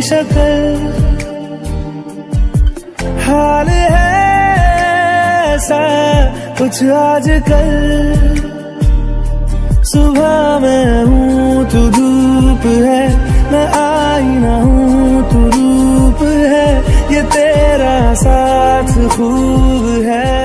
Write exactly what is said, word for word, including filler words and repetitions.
शक्ल, हाल है ऐसा कुछ आजकल। सुबह मैं हूँ तू धूप है, मैं आईना हूँ तू रूप है, ये तेरा साथ खूब है।